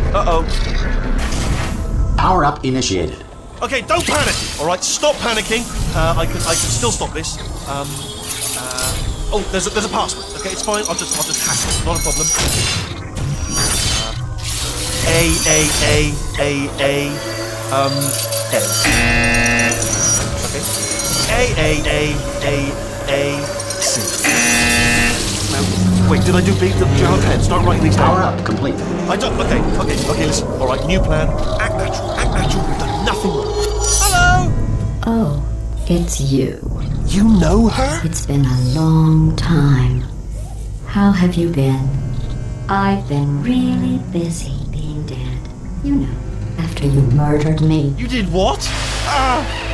Uh-oh. Power up initiated. Okay, don't panic. All right, stop panicking. I can still stop this. Oh, there's a password. Okay, it's fine. I'll just hack it. Not a problem. A. Okay. A. No, wait, did I do B? Do you have a pen? Start writing these down. Power up complete. I don't. Okay, listen. All right, new plan. Act natural. We've done nothing wrong. Hello! Oh, it's you. You know her? It's been a long time. How have you been? I've been really busy being dead. You know, after you murdered me. You did what?